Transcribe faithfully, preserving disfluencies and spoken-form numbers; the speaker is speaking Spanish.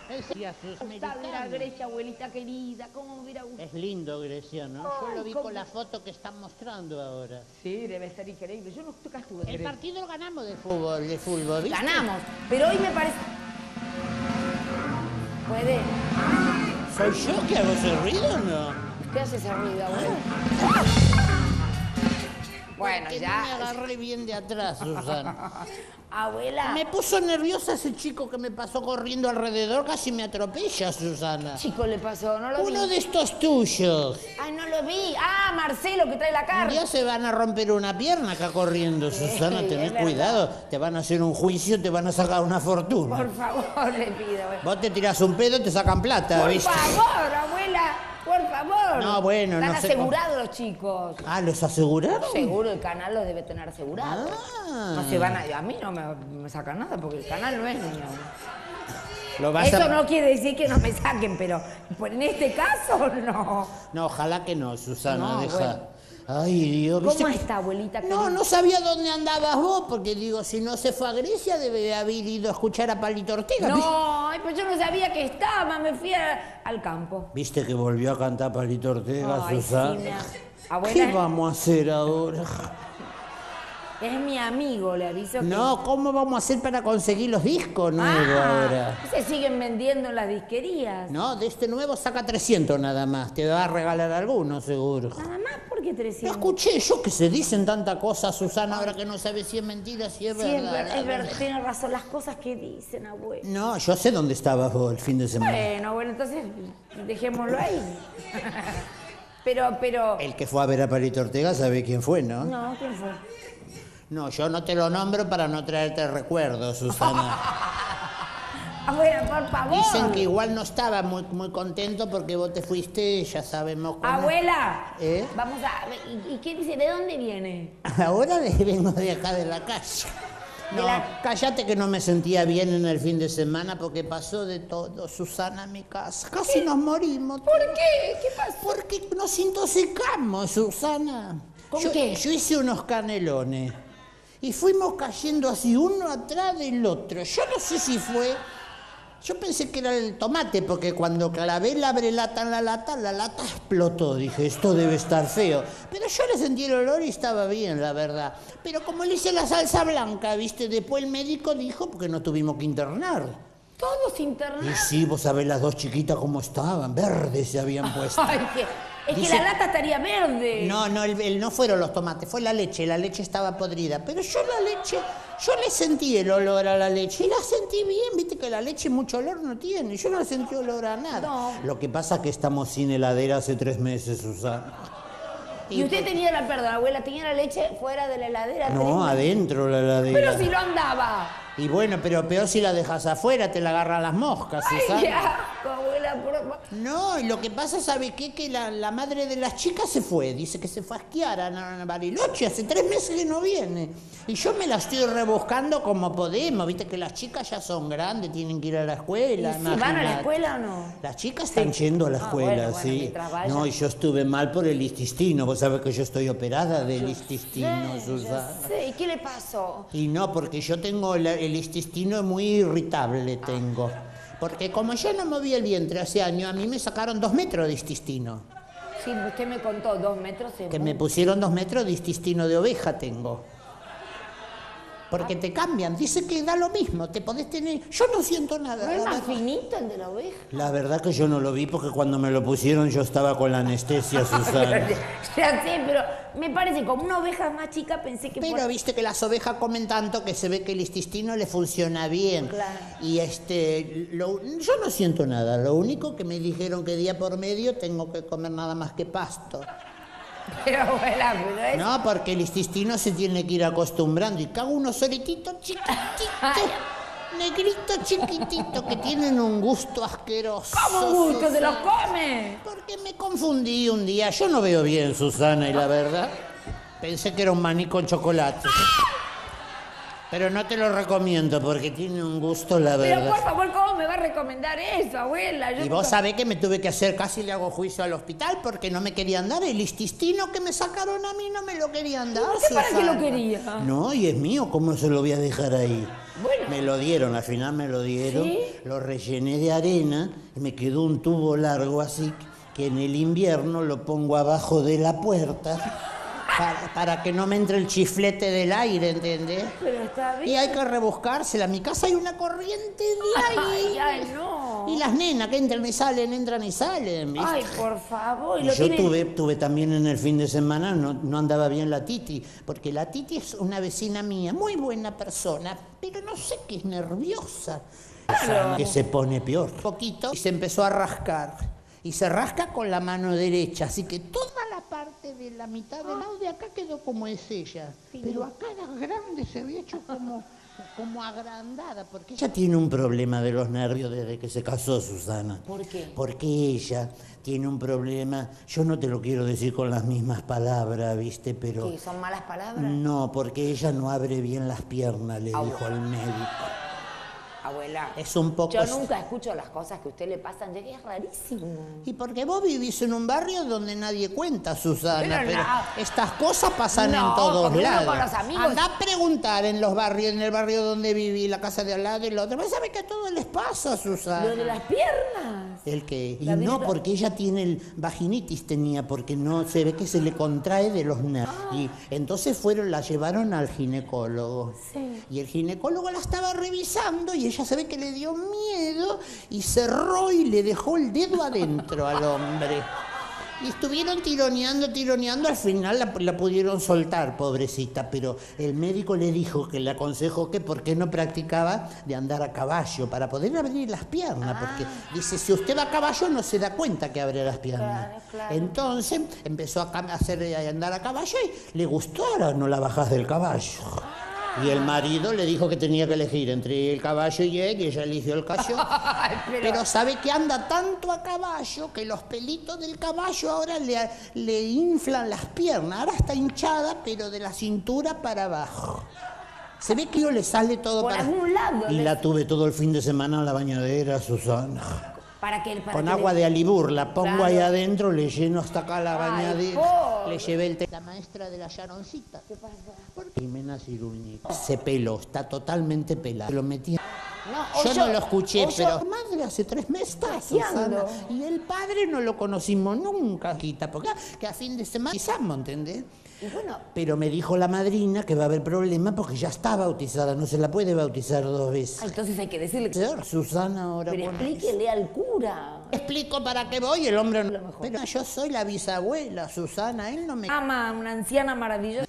Es, y a sus de la Grecia, abuelita querida, ¿cómo me hubiera gustado? Es lindo Grecia, ¿no? Ay, Yo lo vi ¿cómo? con la foto que están mostrando ahora. Sí, debe ser increíble. Yo nunca estuve en El Grecia. partido lo ganamos de fútbol, de fútbol, ¿viste? Ganamos, pero hoy me parece... ¿Puede? ¿Soy yo que hago ese ruido o no? ¿Qué hace ese ruido, abuela? Bueno, Porque ya... no me agarré bien de atrás, Susana. Abuela... Me puso nerviosa ese chico que me pasó corriendo alrededor, casi me atropella, Susana. ¿Qué chico le pasó? No lo vi. Uno de estos tuyos. Ay, no lo vi. Ah, Marcelo, que trae la Un carne. día se van a romper una pierna acá corriendo, Susana, Sí, tenés es verdad. cuidado. Te van a hacer un juicio, te van a sacar una fortuna. Por favor, le pido. abuela. Vos te tirás un pedo, te sacan plata, Por ¿viste? favor, abuela. Por favor. No, bueno, Están no sé cómo- asegurados los chicos. Ah, ¿los aseguraron? Seguro el canal los debe tener asegurados. Ah. No se van a... A mí no me, me sacan nada porque el canal no es mío. Lo vas Eso a... no quiere decir que no me saquen, pero por- en este caso no. No, ojalá que no, Susana, No, deja. bueno. Ay, Dios. ¿viste ¿Cómo que- está, abuelita? No, querida? no sabía dónde andabas vos, porque digo, si no se fue a Grecia, debe haber ido a escuchar a Palito Ortega. ¿Viste? No, ay, pues yo no sabía que estaba, me fui a- al campo. ¿Viste que volvió a cantar Palito Ortega, Ay, Susana? sí, me ha- ¿Qué Abuela, vamos a hacer ahora? es mi amigo, le aviso que... No, ¿cómo vamos a hacer para conseguir los discos nuevos Ah, ahora? se siguen vendiendo en las disquerías. No, de este nuevo saca trescientos nada más. Te va a regalar alguno, seguro. Nada más porque No trescientos. escuché yo que se dicen tanta cosa, Susana, ahora que no sabes si es mentira, si es Sí, es verdad. verdad, es verdad, tiene razón, las cosas que dicen, abuelo. No, yo sé dónde estabas vos el fin de semana. Bueno, bueno, entonces dejémoslo ahí. Pero, pero... El que fue a ver a Palito Ortega sabe quién fue, ¿no? No, ¿quién fue? No, yo no te lo nombro para no traerte recuerdos, Susana. Abuela, por favor. Dicen que igual no estaba muy, muy contento porque vos te fuiste, ya sabemos cómo. Abuela, ¿Eh? vamos a... ¿Y, y qué dice? ¿De dónde viene? Ahora de- vengo de acá de la calle. De No, la- cállate que no me sentía bien en el fin de semana porque pasó de todo, Susana, en mi casa. Casi nos morimos. ¿Por qué? ¿Qué pasó? Porque nos intoxicamos, Susana. ¿Con yo, qué? Yo hice unos canelones y fuimos cayendo así uno atrás del otro. Yo no sé si fue... Yo pensé que era el tomate, porque cuando clavé la abrelata en la lata, la lata explotó. Dije, esto debe estar feo. Pero yo le sentí el olor y estaba bien, la verdad. Pero como le hice la salsa blanca, ¿viste? Después el médico dijo, porque no tuvimos que internar. Todos Y internados. sí, vos sabés las dos chiquitas cómo estaban, verdes se habían puesto. Ay, que, es Dice- que la lata estaría verde. No, no, el, el- no fueron los tomates, fue la leche, la leche estaba podrida. Pero yo la leche, yo le sentí el olor a la leche y la sentí bien, viste que la leche mucho olor no tiene, yo no sentí olor a nada. No. Lo que pasa es que estamos sin heladera hace tres meses, Susana. Y usted tenía la, perdón, abuela, tenía la leche fuera de la heladera. No, tenía- adentro la heladera. Pero si no andaba. Y bueno, pero peor si la dejas afuera, te la agarran las moscas, Ay, Susana. qué asco, abuela, por favor. No, y lo que pasa, ¿sabe qué? Que la, la madre de las chicas se fue. Dice que se fue a esquiar a, a Bariloche. Hace tres meses que no viene. Y yo me la estoy rebuscando como podemos. Viste que las chicas ya son grandes, tienen que ir a la escuela. ¿Y si van a la imagínate. escuela o no? Las chicas están yendo a la Ah, escuela, bueno, bueno, sí. mientras vayan. No, y yo estuve mal por el intestino. Vos sabés que yo estoy operada del intestino, Sí, Susana. ya sé. ¿Y qué le pasó? Y no, porque yo tengo el, el intestino muy irritable, tengo. Porque como yo no moví el vientre hace años, a mí me sacaron dos metros de intestino. Sí, usted me contó dos metros. es Que muy- me pusieron dos metros de intestino de oveja tengo. Porque te cambian, dice que da lo mismo, te podés tener... Yo no siento nada. ¿No es la más verdad. finito el de la oveja? La verdad que yo no lo vi porque cuando me lo pusieron yo estaba con la anestesia, Susana. Ya sé, pero me parece como una oveja más chica pensé que... Pero por- viste que las ovejas comen tanto que se ve que el intestino le funciona bien. Claro. Y este, lo- yo no siento nada. Lo único que me dijeron que día por medio tengo que comer nada más que pasto. Pero abuela, pero es... No, porque el intestino se tiene que ir acostumbrando. Y cago unos solititos chiquititos, Ay. negritos chiquititos, que tienen un gusto asqueroso. ¿Cómo gusto? ¿Se los Susana. come? Porque me confundí un día. Yo no veo bien, Susana, y la verdad, pensé que era un maní con chocolate. Pero no te lo recomiendo porque tiene un gusto, la Pero verdad. por favor, ¿cómo me va a recomendar eso, abuela? Yo Y vos nunca- sabés que me tuve que hacer, casi le hago juicio al hospital porque no me querían dar el intestino que me sacaron a mí, no me lo querían dar. ¿Por qué para qué Susana. lo quería? No, y es mío, ¿cómo se lo voy a dejar ahí? Bueno. Me lo dieron, al final me lo dieron. ¿Sí? Lo rellené de arena y me quedó un tubo largo así que en el invierno lo pongo abajo de la puerta. Para, para que no me entre el chiflete del aire, ¿entendés? Pero está bien. Y hay que rebuscársela. En mi casa hay una corriente de aire. Ay, ay, no. Y las nenas que entran y salen, entran y salen, ¿viste? Ay, por favor. ¿Y Y lo yo tiene- tuve, tuve también en el fin de semana, no, no andaba bien la Titi, porque la Titi es una vecina mía, muy buena persona, pero no sé qué es nerviosa. Claro. Que se pone peor. Poquito y se empezó a rascar. Y se rasca con la mano derecha, así que toda la parte de la mitad del lado de acá quedó como es ella. Pero acá era grande, se había hecho como, como agrandada, porque ella tiene un problema de los nervios desde que se casó, Susana. ¿Por qué? Porque ella tiene un problema, yo no te lo quiero decir con las mismas palabras, ¿viste? Pero... ¿Qué, son malas palabras? No, porque ella no abre bien las piernas, le Ah, dijo bueno. al médico. Abuela, Es un poco... yo nunca escucho las cosas que a usted le pasan, ya que es rarísimo. Y porque vos vivís en un barrio donde nadie cuenta, Susana, Pero pero, no. estas cosas pasan No, en todos porque uno lados. con los amigos- Andá a preguntar en los barrios, en el barrio donde viví, la casa de al lado y el otro. Vos sabés que a todos les pasa, Susana. Lo de las piernas. ¿El qué? Y La no, virga- porque ella tiene el vaginitis, tenía, porque no se ve que se le contrae de los nervios. Ah. Y entonces fueron, la llevaron al ginecólogo. Sí. Y el ginecólogo la estaba revisando y ella se ve que le dio miedo y cerró y le dejó el dedo adentro al hombre. Y estuvieron tironeando, tironeando, al final la, la pudieron soltar, pobrecita, pero el médico le dijo que le aconsejó que por qué no practicaba de andar a caballo, para poder abrir las piernas, porque dice, si usted va a caballo no se da cuenta que abre las piernas. Claro, claro. Entonces empezó a cam- a hacer a andar a caballo y le gustó, ahora no la bajas del caballo. Y el marido le dijo que tenía que elegir entre el caballo y él, y ella eligió el caballo. pero- Pero sabe que anda tanto a caballo que los pelitos del caballo ahora le, le inflan las piernas. Ahora está hinchada, pero de la cintura para abajo. Se ve que yo le sale todo Por para... algún lado Y le- la tuve todo el fin de semana en la bañadera, Susana. Para que, para Con que agua le- de alibur, la pongo Claro. ahí adentro, le lleno hasta acá la Ay, bañadera, pobre. le llevé el té. La maestra de la Sharoncita. ¿Qué pasa? Jimena Ciruñi. Se peló, está totalmente pelada. Lo metí. No, Yo o no lo escuché, o pero madre hace tres meses está, Paseando. Susana. Y el padre no lo conocimos nunca, Quita, porque que a fin de semana pisamos, ¿entendés? Y bueno, Pero me dijo la madrina que va a haber problema porque ya está bautizada, no se la puede bautizar dos veces. ah, entonces hay que decirle que... Peor, Susana ahora. Pero con explíquele al cura. Explico para qué voy, el hombre no. Lo mejor. Pero yo soy la bisabuela, Susana, él no me... Ama, una anciana maravillosa.